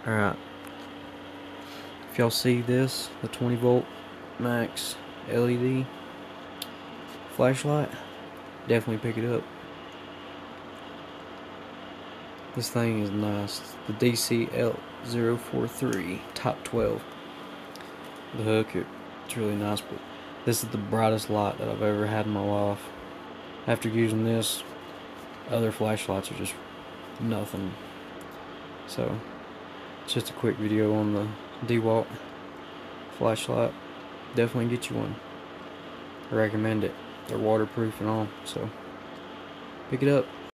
Alright, if y'all see this, the 20 volt max LED flashlight, definitely pick it up. This thing is nice. The DCL043 Top 12. The hook, it's really nice, but this is the brightest light that I've ever had in my life. After using this, other flashlights are just nothing. So, it's just a quick video on the DEWALT flashlight. Definitely get you one. I recommend it. They're waterproof and all, so pick it up.